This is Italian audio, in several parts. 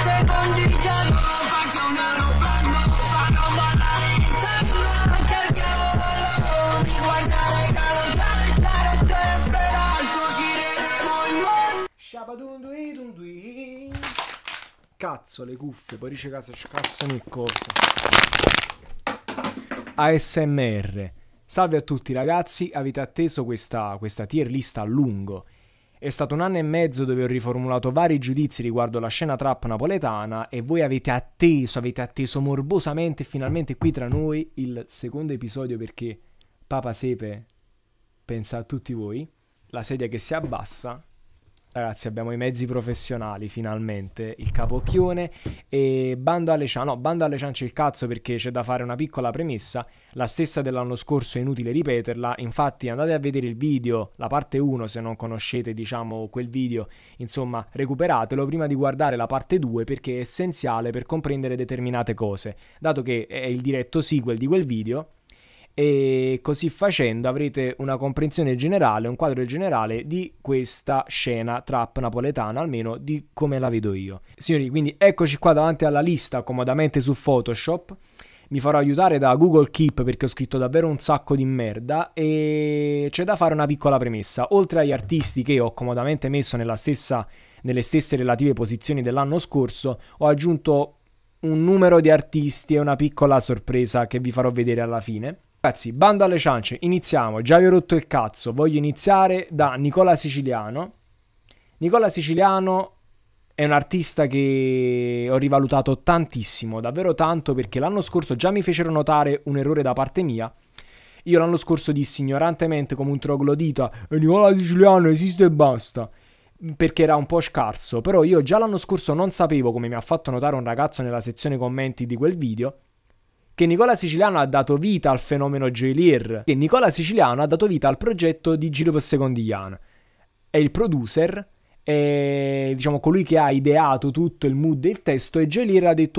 secondi già parte un aeroplano, fanno ballare il techno, che il diavolo mi guardare da lontano e stare sempre l'alto, gireremo il mondo. Shabadundui dundui. Cazzo, le cuffie, poi dice casa scassano il corso. ASMR. Salve a tutti ragazzi, avete atteso questa tier list a lungo. È stato un anno e mezzo dove ho riformulato vari giudizi riguardo la scena trap napoletana e voi avete atteso morbosamente e finalmente qui tra noi il secondo episodio, perché Papa Sepe pensa a tutti voi. La sedia che si abbassa. Ragazzi, abbiamo i mezzi professionali finalmente, il capocchione e bando alle ciance il cazzo, perché c'è da fare una piccola premessa, la stessa dell'anno scorso, è inutile ripeterla, infatti andate a vedere il video, la parte 1 se non conoscete diciamo quel video, insomma recuperatelo prima di guardare la parte 2 perché è essenziale per comprendere determinate cose, dato che è il diretto sequel di quel video. E così facendo avrete una comprensione generale, un quadro generale di questa scena trap napoletana, almeno di come la vedo io. Signori, quindi eccoci qua davanti alla lista comodamente su Photoshop. Mi farò aiutare da Google Keep perché ho scritto davvero un sacco di merda e c'è da fare una piccola premessa. Oltre agli artisti che ho comodamente messo nelle stesse relative posizioni dell'anno scorso, ho aggiunto un numero di artisti e una piccola sorpresa che vi farò vedere alla fine. Ragazzi, bando alle ciance, iniziamo. Già vi ho rotto il cazzo, voglio iniziare da Nicola Siciliano. Nicola Siciliano è un artista che ho rivalutato tantissimo, davvero tanto, perché l'anno scorso già mi fecero notare un errore da parte mia. Io l'anno scorso dissi ignorantemente come un troglodita Nicola Siciliano esiste e basta, perché era un po' scarso. Però io già l'anno scorso non sapevo, come mi ha fatto notare un ragazzo nella sezione commenti di quel video, che Nicola Siciliano ha dato vita al fenomeno J-Lear, che Nicola Siciliano ha dato vita al progetto di Giro per Secondigliano. È il producer, è diciamo colui che ha ideato tutto il mood e il testo, e J-Lear ha detto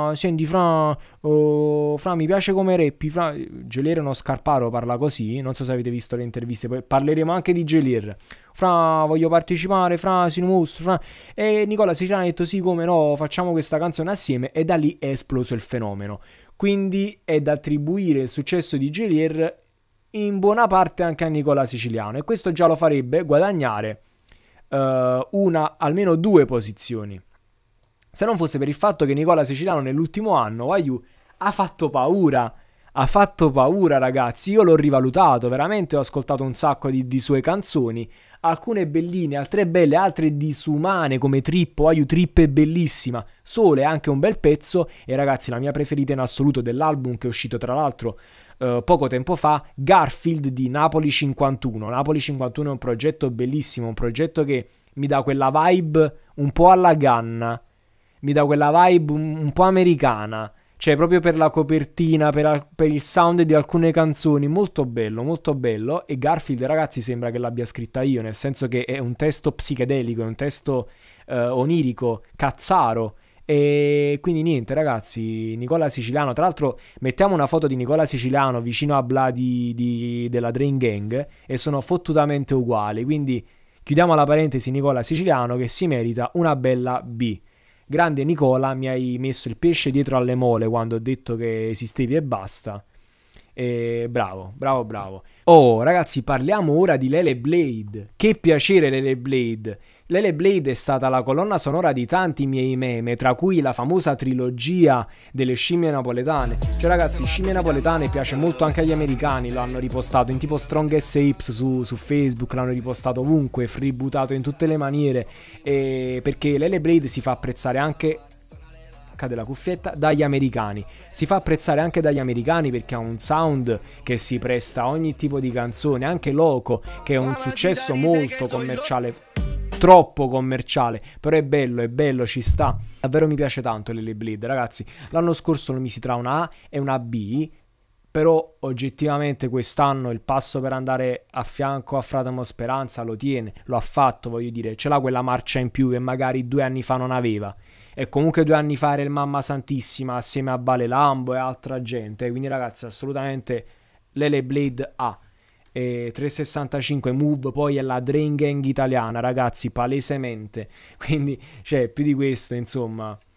Fra, mi piace come rappi, Fra. J-Lear è uno scarparo, parla così, non so se avete visto le interviste, poi parleremo anche di J-Lear. Fra, voglio partecipare, Fra, si mostra, Fra. E Nicola Siciliano ha detto sì, come no, facciamo questa canzone assieme, e da lì è esploso il fenomeno. Quindi è da attribuire il successo di J-Lear in buona parte anche a Nicola Siciliano, e questo già lo farebbe guadagnare almeno 2 posizioni, se non fosse per il fatto che Nicola Siciliano nell'ultimo anno ha fatto paura ragazzi. Io l'ho rivalutato veramente, ho ascoltato un sacco di sue canzoni, alcune belline, altre belle, altre disumane come Trippo. Trip è bellissima, Sole è anche un bel pezzo, e ragazzi la mia preferita in assoluto dell'album, che è uscito tra l'altro poco tempo fa, Garfield di Napoli 51. Napoli 51 è un progetto bellissimo, un progetto che mi dà quella vibe un po' alla Ganna, mi dà quella vibe un po' americana, cioè proprio per la copertina, per il sound di alcune canzoni, molto bello. E Garfield ragazzi sembra che l'abbia scritta io, nel senso che è un testo psichedelico, è un testo onirico, cazzaro. E quindi niente ragazzi, Nicola Siciliano, tra l'altro mettiamo una foto di Nicola Siciliano vicino a Bla della Drain Gang e sono fottutamente uguali, quindi chiudiamo la parentesi Nicola Siciliano, che si merita una bella B. Grande Nicola, mi hai messo il pesce dietro alle mole quando ho detto che esistevi e basta. E bravo. Oh ragazzi, parliamo ora di Lele Blade. Che piacere Lele Blade. Lele Blade è stata la colonna sonora di tanti miei meme, tra cui la famosa trilogia delle scimmie napoletane. Cioè ragazzi, scimmie napoletane piace molto anche agli americani, lo hanno ripostato in tipo Strong as Apes su Facebook, l'hanno ripostato ovunque, freebootato in tutte le maniere, perché Lele Blade si fa apprezzare anche... cade la cuffietta, dagli americani. Si fa apprezzare anche dagli americani perché ha un sound che si presta a ogni tipo di canzone, anche Loco, che è un successo molto commerciale, troppo commerciale, però è bello, ci sta. Davvero mi piace tanto Lele Blade, ragazzi. L'anno scorso lo misi tra una A e una B, però oggettivamente quest'anno il passo per andare a fianco a Fratemo Speranza lo tiene, lo ha fatto, voglio dire, ce l'ha quella marcia in più che magari 2 anni fa non aveva. E comunque 2 anni fa era il Mamma Santissima assieme a Bale Lambo e altra gente, quindi ragazzi assolutamente Lele Blade A. E 365 Move poi è la Drain Gang italiana, ragazzi, palesemente, quindi cioè più di questo insomma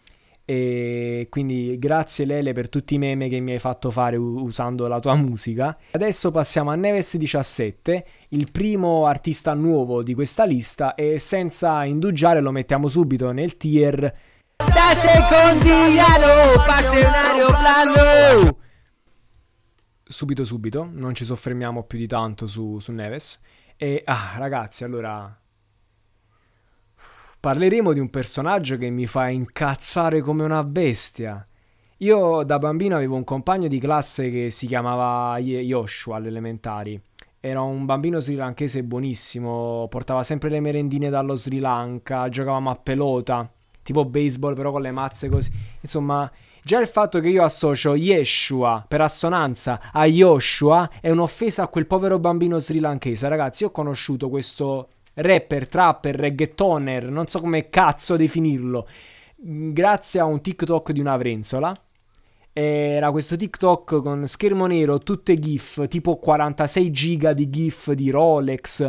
E quindi grazie Lele per tutti i meme che mi hai fatto fare usando la tua musica. Adesso passiamo a Neves 17, il primo artista nuovo di questa lista, e senza indugiare lo mettiamo subito nel tier da secondiano, parte un aeroplano. Subito, non ci soffermiamo più di tanto su Neves. E ragazzi, allora parleremo di un personaggio che mi fa incazzare come una bestia. Io da bambino avevo un compagno di classe che si chiamava Joshua alle elementari. Era un bambino srilankese buonissimo, portava sempre le merendine dallo Sri Lanka, giocavamo a pelota, tipo baseball però con le mazze così. Insomma, già il fatto che io associo Yeshua per assonanza a Joshua è un'offesa a quel povero bambino srilankese. Ragazzi, io ho conosciuto questo rapper, trapper, reggaetoner, non so come cazzo definirlo, grazie a un TikTok di una Vrenzola. Era questo TikTok con schermo nero, tutte GIF, tipo 46 giga di GIF di Rolex,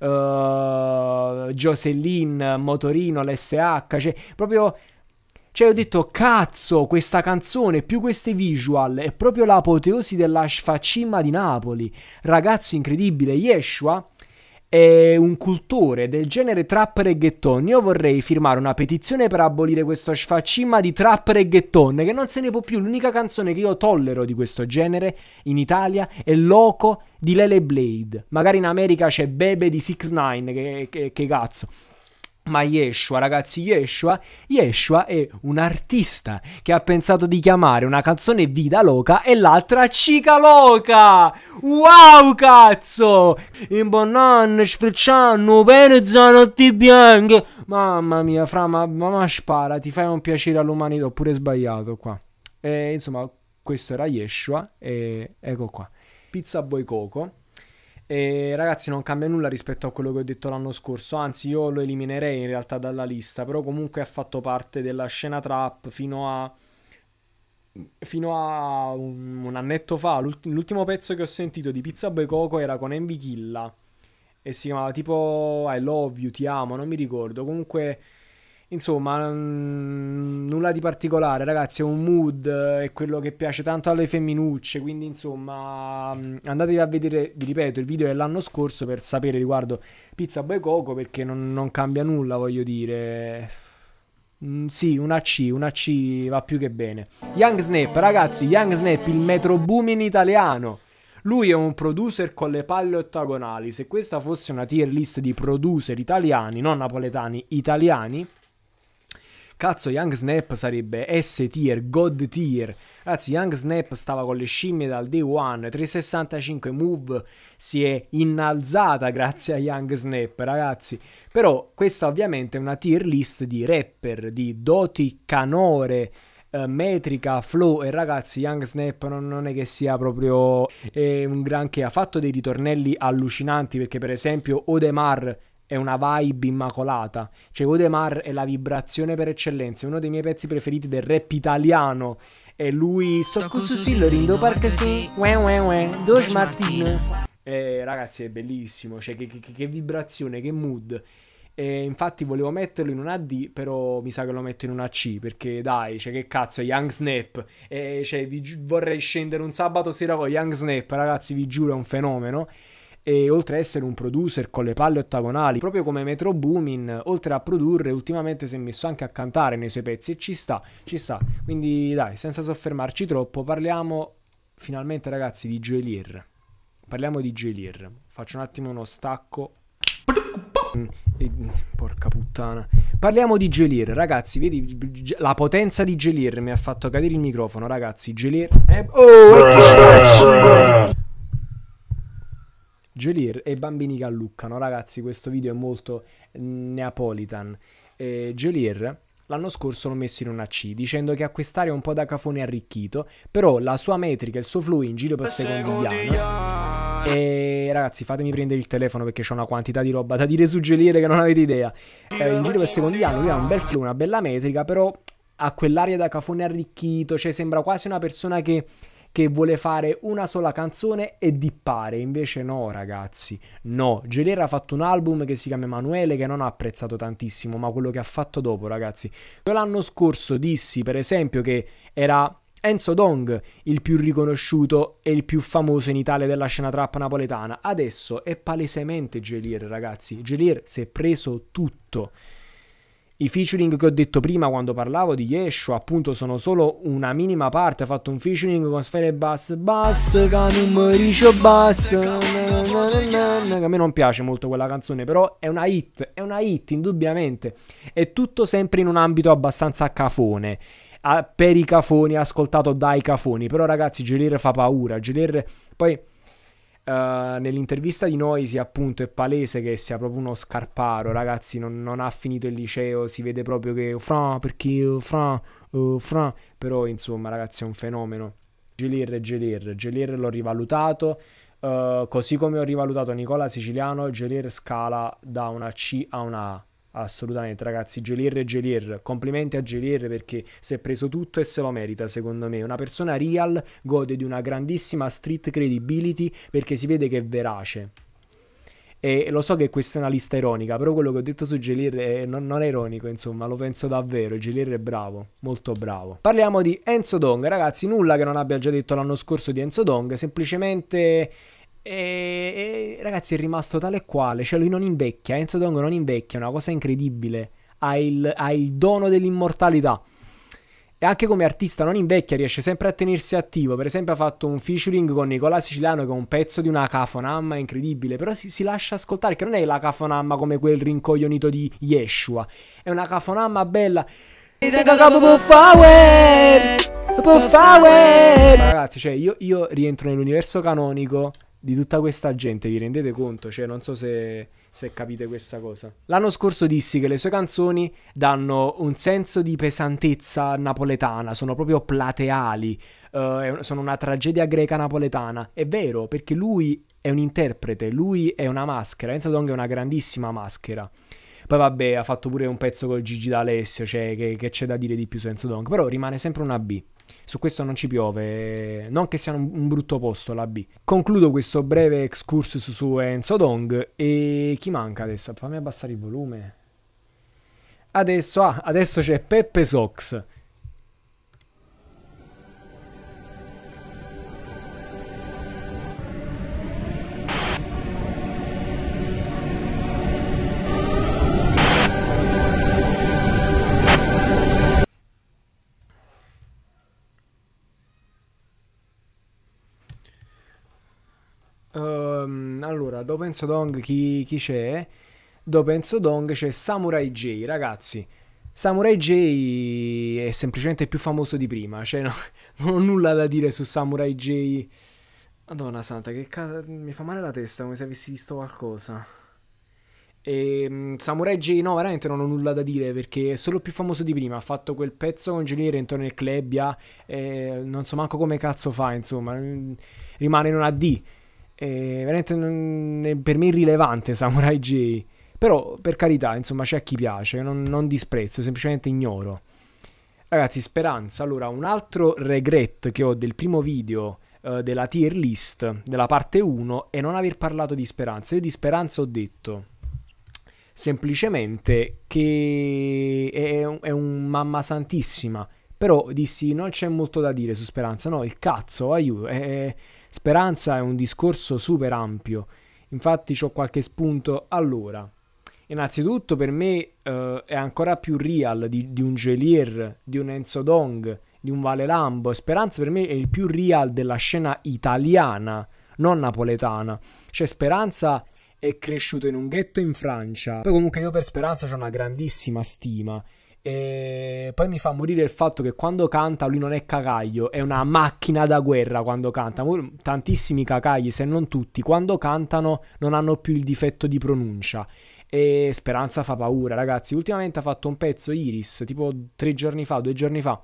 Jocelyn, motorino, l'SH, cioè proprio... Cioè ho detto, cazzo, questa canzone più queste visual è proprio l'apoteosi della sfaccimma di Napoli. Ragazzi, incredibile. Yeshua è un cultore del genere trap reggaeton. Io vorrei firmare una petizione per abolire questo sfaccimma di trap reggaeton, che non se ne può più. L'unica canzone che io tollero di questo genere in Italia è Loco di Lele Blade. Magari in America c'è Bebe di 6ix9ine, che cazzo. Ma Yeshua, ragazzi, Yeshua è un artista che ha pensato di chiamare una canzone Vida Loca e l'altra Cica Loca. Wow, cazzo! In Bonan, sfrecciano, bene zanotti bianche. Mamma mia, fra, ma spara, ti fai un piacere all'umanità. Ho pure sbagliato qua. Insomma, questo era Yeshua e ecco qua. Pizza Boy Coco. E ragazzi, non cambia nulla rispetto a quello che ho detto l'anno scorso, anzi io lo eliminerei in realtà dalla lista, però comunque ha fatto parte della scena trap fino a un annetto fa. L'ultimo pezzo che ho sentito di Pizza Boy Coco era con Envy Killa e si chiamava tipo I love you, ti amo, non mi ricordo. Comunque insomma, nulla di particolare, ragazzi, è un mood, è quello che piace tanto alle femminucce, quindi insomma andatevi a vedere, vi ripeto, il video dell'anno scorso per sapere riguardo Pizza Boy Coco, perché non cambia nulla, voglio dire. Sì, una C va più che bene. Young Snap, ragazzi, Young Snap, il Metro Boomin italiano. Lui è un producer con le palle ottagonali. Se questa fosse una tier list di producer italiani, non napoletani, italiani, cazzo, Young Snap sarebbe S tier, God tier. Ragazzi, Young Snap stava con le scimmie dal day one. 365 move si è innalzata grazie a Young Snap, ragazzi. Però questa ovviamente è una tier list di rapper, di doti canore, metrica, flow. E ragazzi, Young Snap non è che sia proprio un granché. Ha fatto dei ritornelli allucinanti, perché per esempio Odemar è una vibe immacolata. Cioè Odemar è la vibrazione per eccellenza, è uno dei miei pezzi preferiti del rap italiano. E lui sto con Susillo rindo perché sì, Doge Martino. Ragazzi, è bellissimo. Cioè che vibrazione, che mood. Infatti volevo metterlo in una D, però mi sa che lo metto in una C, perché dai, cioè che cazzo, Young Snap. Cioè vorrei scendere un sabato sera con Young Snap, ragazzi, vi giuro, è un fenomeno. E oltre a essere un producer con le palle ottagonali, proprio come Metro Boomin, oltre a produrre, ultimamente si è messo anche a cantare nei suoi pezzi e ci sta. Quindi dai, senza soffermarci troppo, parliamo finalmente, ragazzi, di Joelier. Parliamo di Joelier. Faccio un attimo uno stacco. Porca puttana. Parliamo di Joelier, ragazzi, vedi la potenza di Joelier, mi ha fatto cadere il microfono, ragazzi. Joelier Joelier e bambini che alluccano, ragazzi, questo video è molto neapolitan. Joelier l'anno scorso l'ho messo in una C, dicendo che a quest'area è un po' da cafone arricchito, però la sua metrica, il suo flow in giro per secondigliano. E ragazzi, fatemi prendere il telefono perché c'ho una quantità di roba da dire su Joelier che non avete idea. In giro per secondigliano lui ha un bel flow, una bella metrica, però ha quell'aria da cafone arricchito, cioè sembra quasi una persona che che vuole fare una sola canzone e dippare. Invece no, ragazzi, no. Geolier ha fatto un album che si chiama Emanuele, che non ho apprezzato tantissimo, ma quello che ha fatto dopo, ragazzi. L'anno scorso dissi, per esempio, che era Enzo Dong il più riconosciuto e il più famoso in Italia della scena trap napoletana. Adesso è palesemente Geolier, ragazzi. Geolier si è preso tutto. I featuring che ho detto prima quando parlavo di Yeshua, appunto, sono solo una minima parte. Ha fatto un featuring con Sfere Bass, basta che non mi dice basta, che a me non piace molto quella canzone, però è una hit indubbiamente. È tutto sempre in un ambito abbastanza cafone, per i cafoni, ascoltato dai cafoni. Però ragazzi, Geolier fa paura. Geolier poi nell'intervista di Noisy, appunto, è palese che sia proprio uno scarparo, ragazzi. Non ha finito il liceo, si vede proprio che però insomma, ragazzi, è un fenomeno. Geolier l'ho rivalutato, così come ho rivalutato Nicola Siciliano. Geolier scala da una C a una A. Assolutamente, ragazzi. Geolier, complimenti a Geolier, perché si è preso tutto e se lo merita, secondo me. Una persona real, gode di una grandissima street credibility, perché si vede che è verace. E lo so che questa è una lista ironica, però quello che ho detto su Geolier non è ironico, insomma, lo penso davvero. Geolier è bravo, molto bravo. Parliamo di Enzo Dong, ragazzi. Nulla che non abbia già detto l'anno scorso di Enzo Dong, semplicemente... ragazzi, è rimasto tale e quale, cioè lui non invecchia. Enzo Dong non invecchia, è una cosa incredibile. Ha il dono dell'immortalità. E anche come artista non invecchia, riesce sempre a tenersi attivo. Per esempio ha fatto un featuring con Nicola Siciliano, che è un pezzo di una cafonamma incredibile, però si lascia ascoltare, che non è la cafonamma come quel rincoglionito di Yeshua, è una cafonamma bella. Ragazzi, cioè io rientro nell'universo canonico di tutta questa gente, vi rendete conto? Cioè, non so se capite questa cosa. L'anno scorso dissi che le sue canzoni danno un senso di pesantezza napoletana, sono proprio plateali, sono una tragedia greca napoletana. È vero, perché lui è un interprete, lui è una maschera. Enzo Dong è una grandissima maschera. Poi vabbè, ha fatto pure un pezzo con Gigi D'Alessio, cioè che c'è da dire di più su Enzo Dong, però rimane sempre una B. Su questo non ci piove, non che sia un brutto posto la B. Concludo questo breve excursus su Enzo Dong. E chi manca adesso? Fammi abbassare il volume. Adesso c'è Peppe Sox. Allora, dopo Enzo Dong chi c'è? Dopo Enzo Dong c'è Samurai J, ragazzi. Samurai J è semplicemente più famoso di prima, cioè non ho nulla da dire su Samurai J. Madonna santa, che mi fa male la testa, come se avessi visto qualcosa. Samurai J, no, veramente non ho nulla da dire, perché è solo più famoso di prima. Ha fatto quel pezzo con Geolier intorno al Club, non so manco come cazzo fa, insomma, rimane in una D. Veramente per me irrilevante Samurai J. Però per carità, insomma, c'è a chi piace, non disprezzo, semplicemente ignoro. Ragazzi, Speranza. Allora, un altro regret che ho del primo video della tier list, della parte 1, è non aver parlato di Speranza. Io di Speranza ho detto semplicemente che è un mamma santissima, però dissi non c'è molto da dire su Speranza. No, il cazzo, aiuto, Speranza è un discorso super ampio, infatti c'ho qualche spunto. Allora, innanzitutto per me è ancora più real di un Geolier, di un Enzo Dong, di un Vale Lambo. Speranza per me è il più real della scena italiana, non napoletana. Cioè Speranza è cresciuto in un ghetto in Francia. Poi comunque io per Speranza c'ho una grandissima stima. E poi mi fa morire il fatto che quando canta lui non è cacaglio, è una macchina da guerra quando canta. Tantissimi cacagli, se non tutti, quando cantano non hanno più il difetto di pronuncia. E Speranza fa paura, ragazzi. Ultimamente ha fatto un pezzo Iris, tipo 2 giorni fa,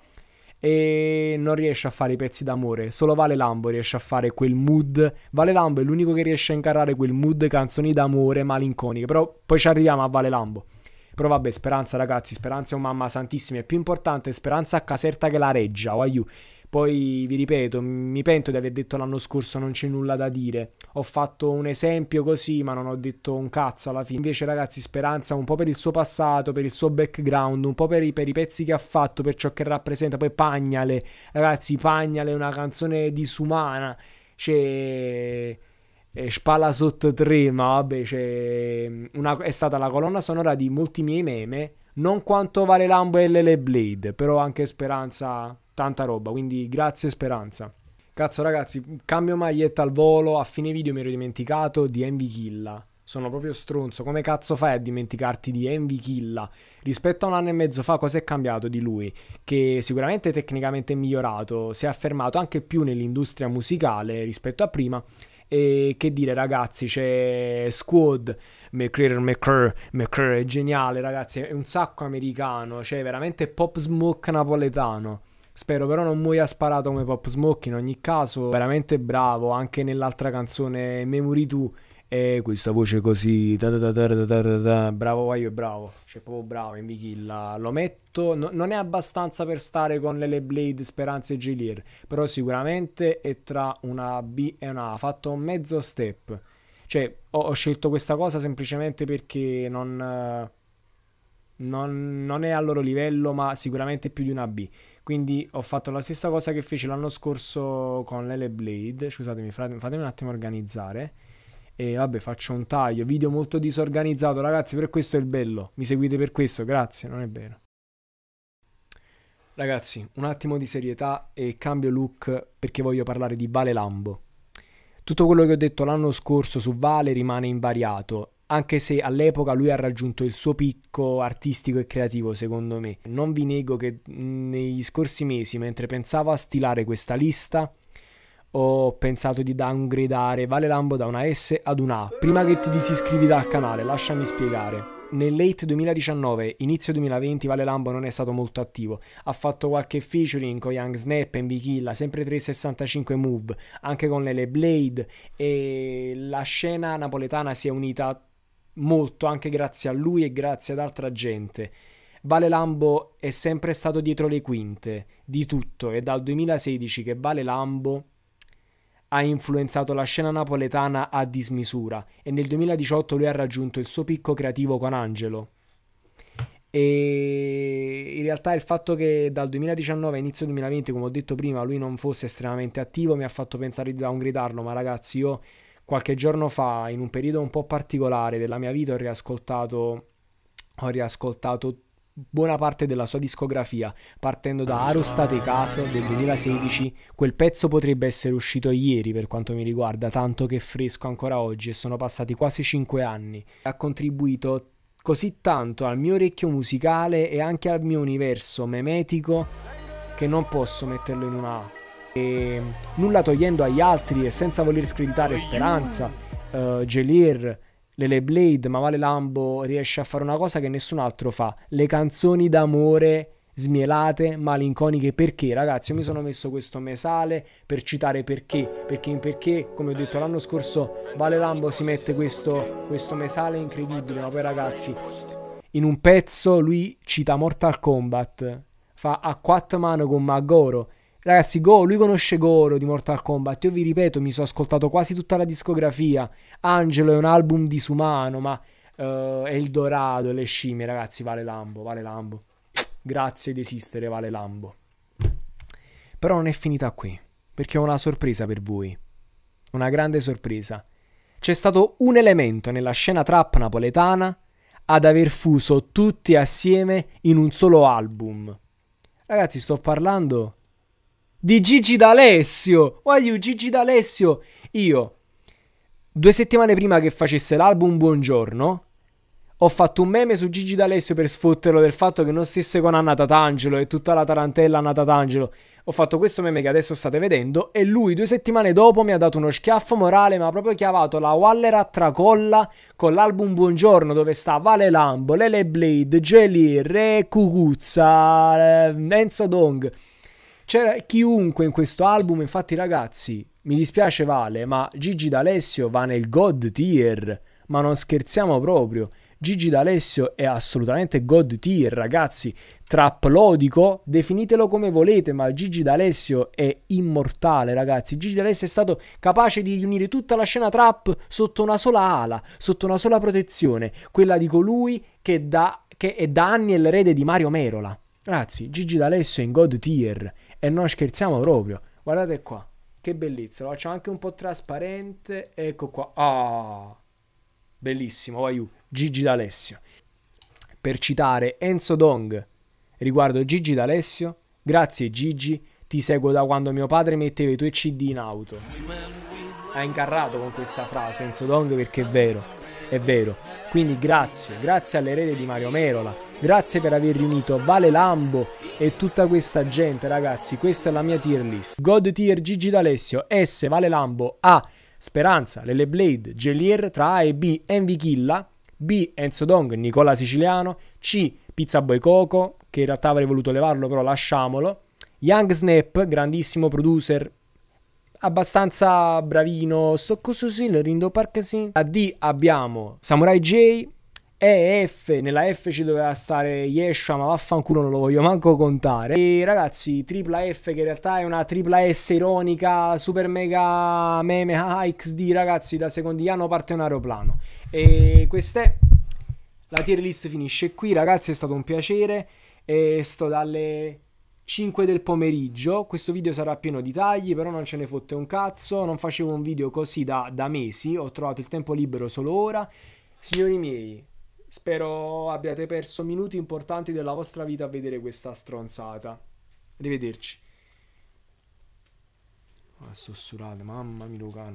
e non riesce a fare i pezzi d'amore. Solo Vale Lambo riesce a fare quel mood. Vale Lambo è l'unico che riesce a incarrare quel mood canzoni d'amore malinconiche. Però poi ci arriviamo a Vale Lambo. Però vabbè, Speranza, ragazzi, Speranza è un mamma santissima. È più importante Speranza a Caserta che la Reggia, Poi vi ripeto, mi pento di aver detto l'anno scorso non c'è nulla da dire. Ho fatto un esempio così, ma non ho detto un cazzo alla fine. Invece, ragazzi, Speranza un po' per il suo passato, per il suo background, un po' per i pezzi che ha fatto, per ciò che rappresenta. Poi Pagnale, ragazzi, Pagnale è una canzone disumana. C'è Spalla sotto 3, ma vabbè, è stata la colonna sonora di molti miei meme. Non quanto Vale Lambo e Lele Blade, però anche Speranza, tanta roba, quindi grazie Speranza. Cazzo ragazzi, cambio maglietta al volo, a fine video mi ero dimenticato di Envy Killa. Sono proprio stronzo, come cazzo fai a dimenticarti di Envy Killa? Rispetto a un anno e mezzo fa cosa è cambiato di lui? Che sicuramente tecnicamente è migliorato, si è affermato anche più nell'industria musicale rispetto a prima. E che dire ragazzi, c'è Squad, McCree è geniale ragazzi, è un sacco americano, c'è veramente Pop Smoke napoletano. Spero però non muoia sparato come Pop Smoke, in ogni caso veramente bravo, anche nell'altra canzone Memory 2 e questa voce così bravo Guaio, è bravo, cioè proprio bravo in Vichilla, lo metto, non è abbastanza per stare con Lele Blade, Speranza e J-Lear, però sicuramente è tra una B e una A, ha fatto un mezzo step, cioè ho scelto questa cosa semplicemente perché non è al loro livello, ma sicuramente più di una B. Quindi ho fatto la stessa cosa che feci l'anno scorso con Lele Blade. Scusatemi, fatemi un attimo organizzare. E vabbè, faccio un taglio. Video molto disorganizzato, ragazzi, per questo è il bello. Mi seguite per questo, grazie, non è vero. Ragazzi, un attimo di serietà e cambio look perché voglio parlare di Vale Lambo. Tutto quello che ho detto l'anno scorso su Vale rimane invariato, anche se all'epoca lui ha raggiunto il suo picco artistico e creativo, secondo me. Non vi nego che negli scorsi mesi, mentre pensavo a stilare questa lista, ho pensato di downgradare Vale Lambo da una S ad una A. Prima che ti disiscrivi dal canale, lasciami spiegare. Nel late 2019, inizio 2020, Vale Lambo non è stato molto attivo. Ha fatto qualche featuring con Young Snap, Envy Killa, sempre 365 Move, anche con Lele Blade, e la scena napoletana si è unita molto anche grazie a lui e grazie ad altra gente. Vale Lambo è sempre stato dietro le quinte di tutto, è dal 2016 che Vale Lambo ha influenzato la scena napoletana a dismisura e nel 2018 lui ha raggiunto il suo picco creativo con Angelo. E in realtà il fatto che dal 2019 a inizio 2020, come ho detto prima, lui non fosse estremamente attivo mi ha fatto pensare di downgridarlo, ma ragazzi, io qualche giorno fa, in un periodo un po' particolare della mia vita, ho riascoltato buona parte della sua discografia, partendo da Arostate Caso del 2016. Quel pezzo potrebbe essere uscito ieri per quanto mi riguarda, tanto che è fresco ancora oggi e sono passati quasi 5 anni. Ha contribuito così tanto al mio orecchio musicale e anche al mio universo memetico che non posso metterlo in una A. E nulla togliendo agli altri e senza voler screditare Speranza, J-Lear, Lele Blade, ma Vale Lambo riesce a fare una cosa che nessun altro fa: le canzoni d'amore smielate, malinconiche. Perché ragazzi, io mi sono messo questo mesale per citare perché, come ho detto l'anno scorso, Vale Lambo si mette questo mesale incredibile, ma poi ragazzi, in un pezzo lui cita Mortal Kombat, fa a quattro mano con Magoro. Ragazzi, lui conosce Goro di Mortal Kombat. Io vi ripeto, mi sono ascoltato quasi tutta la discografia. Angelo è un album disumano, ma Eldorado, le scimmie, ragazzi, Vale Lambo. Grazie di esistere, Vale Lambo. Però non è finita qui, perché ho una sorpresa per voi. Una grande sorpresa. C'è stato un elemento nella scena trap napoletana ad aver fuso tutti assieme in un solo album. Ragazzi, sto parlando di Gigi D'Alessio. Gigi D'Alessio. Io 2 settimane prima che facesse l'album Buongiorno ho fatto un meme su Gigi D'Alessio per sfotterlo del fatto che non stesse con Anna Tatangelo e tutta la tarantella Anna Tatangelo. Ho fatto questo meme che adesso state vedendo e lui 2 settimane dopo mi ha dato uno schiaffo morale, ma proprio chiavato la Waller a tracolla con l'album Buongiorno, dove sta Vale Lambo, Lele Blade, J-Lear, Re Cucuzza, Enzo Dong. C'era chiunque in questo album. Infatti ragazzi, mi dispiace Vale, ma Gigi D'Alessio va nel God tier, ma non scherziamo proprio. Gigi D'Alessio è assolutamente god tier, ragazzi. Trap lodico, definitelo come volete, ma Gigi D'Alessio è immortale, ragazzi. Gigi D'Alessio è stato capace di riunire tutta la scena trap sotto una sola ala, sotto una sola protezione, quella di colui che è da anni l'erede di Mario Merola. Ragazzi, Gigi D'Alessio è in god tier e non scherziamo proprio. Guardate qua, che bellezza, lo faccio anche un po' trasparente, ecco qua. Ah, bellissimo, vai, Gigi D'Alessio. Per citare Enzo Dong riguardo Gigi D'Alessio: grazie Gigi, ti seguo da quando mio padre metteva i tuoi CD in auto. Ha incarrato con questa frase Enzo Dong, perché è vero, è vero. Quindi grazie all'erede di Mario Merola, grazie per aver riunito Vale Lambo e tutta questa gente, ragazzi. Questa è la mia tier list. God tier Gigi D'Alessio, S Vale Lambo, A Speranza, Lele Blade, Gelier, tra A e B Envy Killa, B Enzo Dong, Nicola Siciliano, C Pizza Boy Coco, che in realtà avrei voluto levarlo però lasciamolo, Young Snap, grandissimo producer, abbastanza bravino, sto così, Rindo Park. A D abbiamo Samurai J, E, F, nella F ci doveva stare Yeshua, ma vaffanculo, non lo voglio manco contare. E ragazzi, tripla F, che in realtà è una tripla S ironica, super mega meme, XD, ragazzi, da secondiano parte un aeroplano. E questa è la tier list, finisce qui, ragazzi, è stato un piacere. E sto dalle 5 del pomeriggio, questo video sarà pieno di tagli, però non ce ne fotte un cazzo, non facevo un video così da mesi, ho trovato il tempo libero solo ora. Signori miei, spero abbiate perso minuti importanti della vostra vita a vedere questa stronzata. Arrivederci. Sussurrate, mamma mia, calma.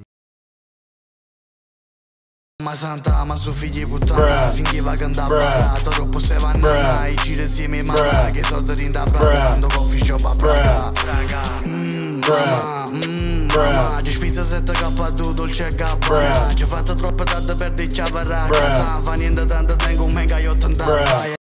Ma santa, ma su figli puttana, finché va cantare barato, troppo se vanno a giro insieme mana, che soldi rinda prada, ando coffee shop a Praga. Mamma, ci spisa 7k a tu, dolce e gabbana, ci ho fatto troppo tardi per di chiavarra, casa, fa niente tanto, tengo un mega yacht andata.